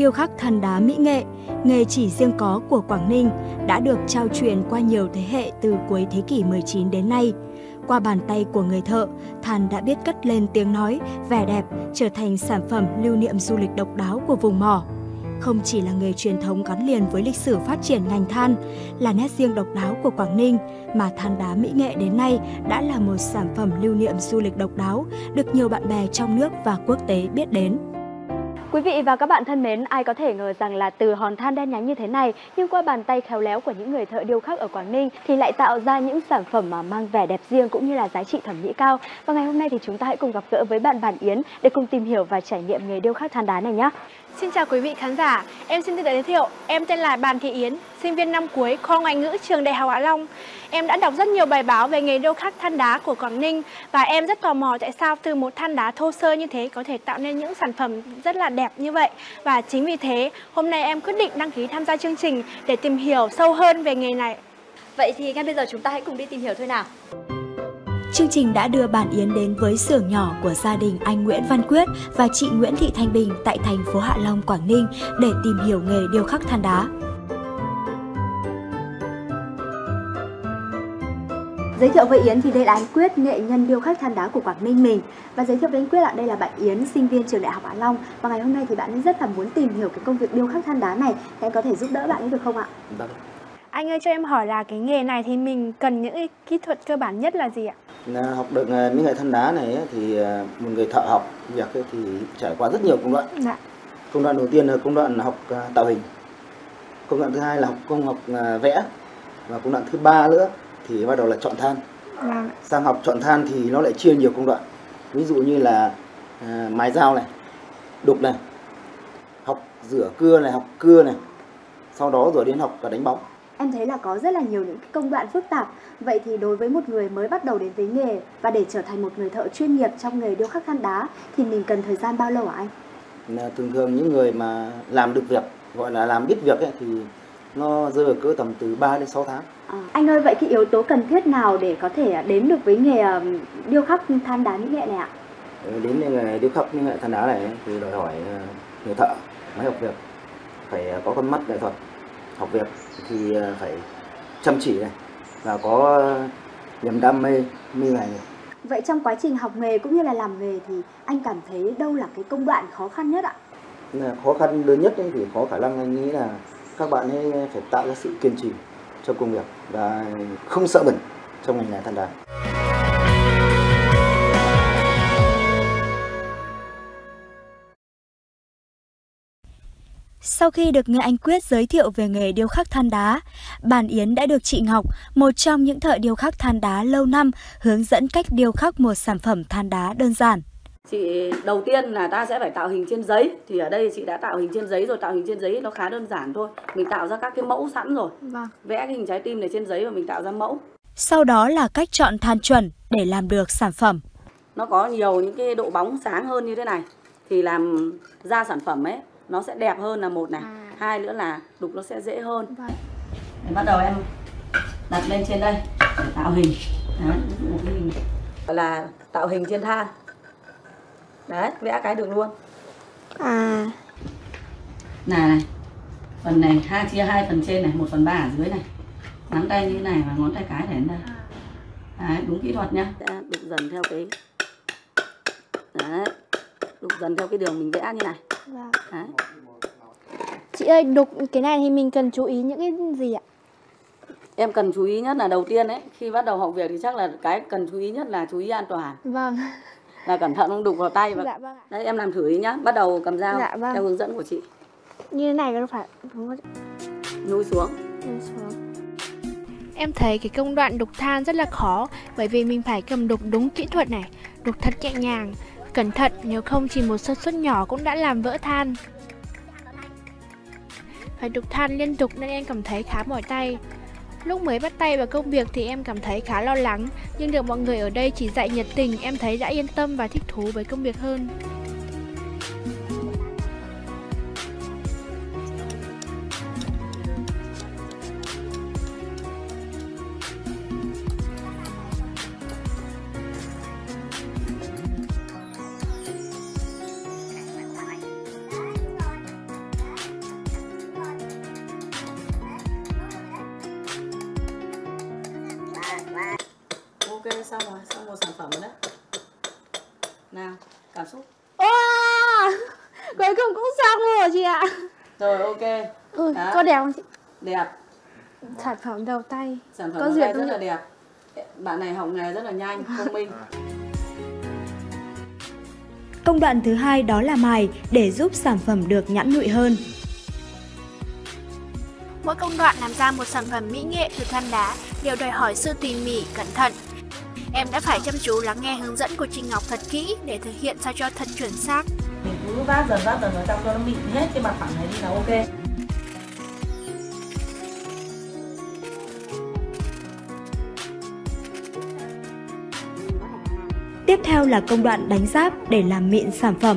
điêu khắc than đá mỹ nghệ, nghề chỉ riêng có của Quảng Ninh, đã được trao truyền qua nhiều thế hệ từ cuối thế kỷ 19 đến nay. Qua bàn tay của người thợ, than đã biết cất lên tiếng nói, vẻ đẹp, trở thành sản phẩm lưu niệm du lịch độc đáo của vùng mỏ. Không chỉ là nghề truyền thống gắn liền với lịch sử phát triển ngành than, là nét riêng độc đáo của Quảng Ninh, mà than đá mỹ nghệ đến nay đã là một sản phẩm lưu niệm du lịch độc đáo, được nhiều bạn bè trong nước và quốc tế biết đến. Quý vị và các bạn thân mến, ai có thể ngờ rằng là từ hòn than đen nhánh như thế này, nhưng qua bàn tay khéo léo của những người thợ điêu khắc ở Quảng Ninh thì lại tạo ra những sản phẩm mà mang vẻ đẹp riêng cũng như là giá trị thẩm mỹ cao. Và ngày hôm nay thì chúng ta hãy cùng gặp gỡ với bạn Bàn Yến để cùng tìm hiểu và trải nghiệm nghề điêu khắc than đá này nhé. Xin chào quý vị khán giả, em xin tự giới thiệu, em tên là Bàn Thị Yến, sinh viên năm cuối khoa Ngoại ngữ trường Đại học Hạ Long. Em đã đọc rất nhiều bài báo về nghề điêu khắc than đá của Quảng Ninh và em rất tò mò tại sao từ một than đá thô sơ như thế có thể tạo nên những sản phẩm rất là đẹp như vậy. Và chính vì thế, hôm nay em quyết định đăng ký tham gia chương trình để tìm hiểu sâu hơn về nghề này. Vậy thì ngay bây giờ chúng ta hãy cùng đi tìm hiểu thôi nào. Chương trình đã đưa Bàn Yến đến với xưởng nhỏ của gia đình anh Nguyễn Văn Quyết và chị Nguyễn Thị Thanh Bình tại thành phố Hạ Long, Quảng Ninh để tìm hiểu nghề điêu khắc than đá. Giới thiệu với Yến thì đây là anh Quyết, nghệ nhân điêu khắc than đá của Quảng Ninh mình. Và giới thiệu với anh Quyết ạ, đây là bạn Yến, sinh viên trường Đại học Hạ Long. Và ngày hôm nay thì bạn ấy rất là muốn tìm hiểu cái công việc điêu khắc than đá này. Thì anh có thể giúp đỡ bạn ấy được không ạ? Vâng. Anh ơi, cho em hỏi là cái nghề này thì mình cần những cái kỹ thuật cơ bản nhất là gì ạ? Học được mỹ nghệ than đá này thì một người thợ học việc thì trải qua rất nhiều công đoạn. Dạ. Công đoạn đầu tiên là công đoạn học tạo hình. Công đoạn thứ hai là học vẽ. Và công đoạn thứ ba nữa thì bắt đầu là chọn than. Dạ. Sang học chọn than thì nó lại chia nhiều công đoạn. Ví dụ như là mài dao này, đục này, học rửa cưa này, học cưa này. Sau đó rồi đến học cả đánh bóng. Em thấy là có rất là nhiều những công đoạn phức tạp. Vậy thì đối với một người mới bắt đầu đến với nghề và để trở thành một người thợ chuyên nghiệp trong nghề điêu khắc than đá thì mình cần thời gian bao lâu hả anh? Thường thường những người mà làm được việc, gọi là làm biết việc ấy, thì nó rơi vào cỡ tầm từ 3 đến 6 tháng. Anh ơi, vậy cái yếu tố cần thiết nào để có thể đến được với nghề điêu khắc than đá mỹ nghệ này ạ? Đến nghề điêu khắc mỹ nghệ than đá này thì đòi hỏi người thợ mới học việc phải có con mắt nghệ thuật. Học việc thì phải chăm chỉ này và có niềm đam mê như này. Vậy trong quá trình học nghề cũng như là làm nghề thì anh cảm thấy đâu là cái công đoạn khó khăn nhất ạ? Khó khăn lớn nhất thì có khả năng anh nghĩ là các bạn ấy phải tạo ra sự kiên trì trong công việc và không sợ bẩn trong ngành nghề than đá. Sau khi được nghe anh Quyết giới thiệu về nghề điêu khắc than đá, Bàn Yến đã được chị Ngọc, một trong những thợ điêu khắc than đá lâu năm, hướng dẫn cách điêu khắc một sản phẩm than đá đơn giản. Chị đầu tiên là ta sẽ phải tạo hình trên giấy. Thì ở đây chị đã tạo hình trên giấy rồi. Tạo hình trên giấy nó khá đơn giản thôi. Mình tạo ra các cái mẫu sẵn rồi. Vâng. Vẽ cái hình trái tim này trên giấy và mình tạo ra mẫu. Sau đó là cách chọn than chuẩn để làm được sản phẩm. Nó có nhiều những cái độ bóng sáng hơn như thế này thì làm ra sản phẩm ấy nó sẽ đẹp hơn là một này. Hai nữa là đục nó sẽ dễ hơn. Vâng. Để bắt đầu em đặt lên trên đây để tạo hình. Đấy, một cái hình gọi là tạo hình trên than. Đấy, vẽ cái được luôn. Này, phần này chia hai phần trên này, 1/3 ở dưới này. Ngón tay như thế này và ngón tay cái để đến đây. Đấy, đúng kỹ thuật nhá. Đục dần theo cái. Đấy, đục dần theo cái đường mình vẽ như này. Đấy. Chị ơi, đục cái này thì mình cần chú ý những cái gì ạ? Em cần chú ý nhất là đầu tiên ấy, khi bắt đầu học việc thì chắc là cái cần chú ý nhất là chú ý an toàn. Vâng. Là cẩn thận không đục vào tay. Dạ vâng ạ. Đấy, em làm thử ý nhá. Bắt đầu cầm dao theo hướng dẫn của chị. Như thế này có phải đúng không? Nhúi xuống. Em thấy cái công đoạn đục than rất là khó, bởi vì mình phải cầm đục đúng kỹ thuật này, đục thật nhẹ nhàng, cẩn thận, nếu không chỉ một sơ suất nhỏ cũng đã làm vỡ than. Phải đục than liên tục nên em cảm thấy khá mỏi tay. Lúc mới bắt tay vào công việc thì em cảm thấy khá lo lắng, nhưng được mọi người ở đây chỉ dạy nhiệt tình, em thấy đã yên tâm và thích thú với công việc hơn. xong rồi, xong một sản phẩm rồi đấy. Nào, cảm xúc. Wow, cuối cùng cũng xong rồi chị ạ. Rồi, ok. Có đẹp không chị? Đẹp. Sản phẩm đầu tay. Sản phẩm có đầu duyệt tay rất không là chị? đẹp. Bạn này học nghề rất là nhanh, thông minh. Công đoạn thứ hai đó là mài để giúp sản phẩm được nhẵn nhụi hơn. Mỗi công đoạn làm ra một sản phẩm mỹ nghệ từ than đá đều đòi hỏi sự tỉ mỉ, cẩn thận. Em đã phải chăm chú lắng nghe hướng dẫn của chị Ngọc thật kỹ để thực hiện sao cho thật chuẩn xác. Mình cứ vát dần vào trong cho nó mịn hết cái mặt phẳng này đi là ok. Tiếp theo là công đoạn đánh giáp để làm mịn sản phẩm.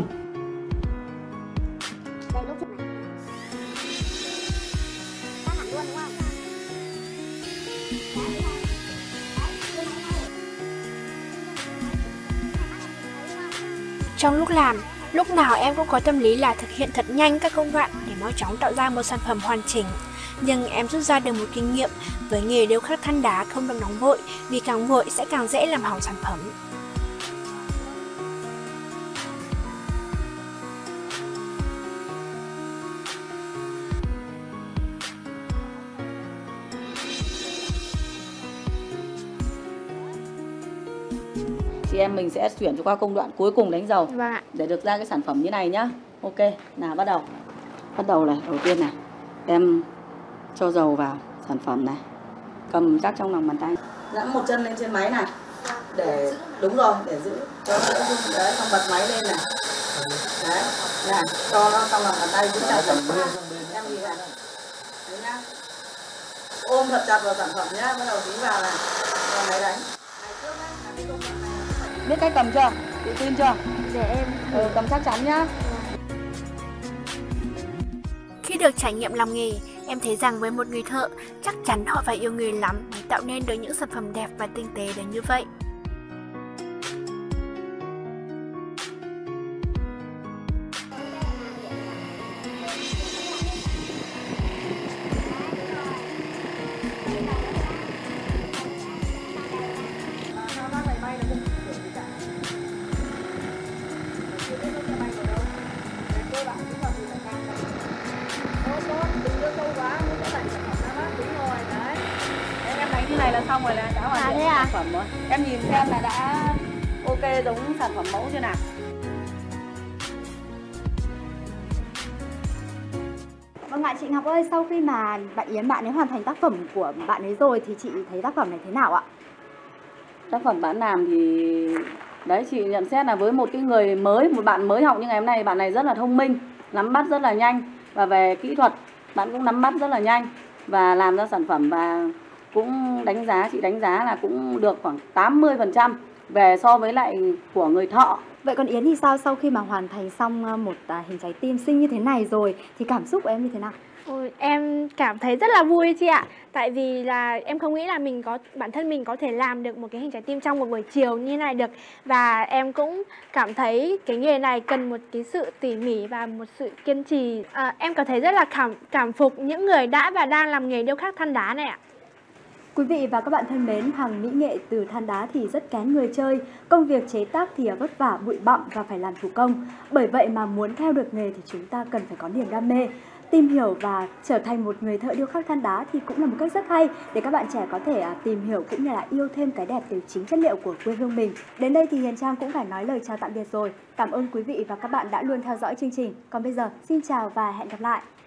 Trong lúc làm, lúc nào em cũng có tâm lý là thực hiện thật nhanh các công đoạn để mau chóng tạo ra một sản phẩm hoàn chỉnh. Nhưng em rút ra được một kinh nghiệm, với nghề điêu khắc than đá không được nóng vội, vì càng vội sẽ càng dễ làm hỏng sản phẩm. Chị em mình sẽ chuyển qua công đoạn cuối cùng đánh dầu. Vâng ạ. Để được ra cái sản phẩm như này nhá. Ok, nào bắt đầu. Bắt đầu này, đầu tiên này, em cho dầu vào sản phẩm này. Cầm chắc trong lòng bàn tay. Giẫm một chân lên trên máy này. Để đúng rồi, để giữ cho nó rung đấy, xong bật máy lên này. Đấy, này, cho nó trong lòng bàn tay giữ chặt sản phẩm. Em nhìn này. Đấy nhá. Ôm thật chặt vào sản phẩm nhá, bắt đầu tí vào này. Cho máy đánh. Biết cách cầm chưa? Tự tin chưa? Để em Cầm chắc chắn nhá. Khi được trải nghiệm làm nghề, em thấy rằng với một người thợ, chắc chắn họ phải yêu nghề lắm để tạo nên được những sản phẩm đẹp và tinh tế đến như vậy. Em đánh như này là xong rồi, là đã hoàn thiện sản phẩm rồi. Em nhìn xem là đã ok giống sản phẩm mẫu chưa nào. Vâng ạ, chị Ngọc ơi, sau khi mà bạn Yến bạn ấy hoàn thành tác phẩm của bạn ấy rồi thì chị thấy tác phẩm này thế nào ạ? Tác phẩm bạn làm thì đấy, chị nhận xét là với một cái người mới, một bạn mới học như ngày hôm nay, bạn này rất là thông minh, nắm bắt rất là nhanh, và về kỹ thuật bạn cũng nắm bắt rất là nhanh và làm ra sản phẩm, và cũng đánh giá, chị đánh giá là cũng được khoảng 80% về so với lại của người thợ. Vậy còn Yến thì sao, sau khi mà hoàn thành xong một hình trái tim xinh như thế này rồi thì cảm xúc của em như thế nào? Ôi, em cảm thấy rất là vui chị ạ. Tại vì là em không nghĩ là bản thân mình có thể làm được một cái hình trái tim trong một buổi chiều như này được. Và em cũng cảm thấy cái nghề này cần một cái sự tỉ mỉ và một sự kiên trì. Em cảm thấy rất là cảm phục những người đã và đang làm nghề điêu khắc than đá này ạ. Quý vị và các bạn thân mến, hàng mỹ nghệ từ than đá thì rất kén người chơi. Công việc chế tác thì vất vả, bụi bặm và phải làm thủ công. Bởi vậy mà muốn theo được nghề thì chúng ta cần phải có niềm đam mê. Tìm hiểu và trở thành một người thợ điêu khắc than đá thì cũng là một cách rất hay để các bạn trẻ có thể tìm hiểu cũng như là yêu thêm cái đẹp từ chính chất liệu của quê hương mình. Đến đây thì Hiền Trang cũng phải nói lời chào tạm biệt rồi. Cảm ơn quý vị và các bạn đã luôn theo dõi chương trình. Còn bây giờ, xin chào và hẹn gặp lại.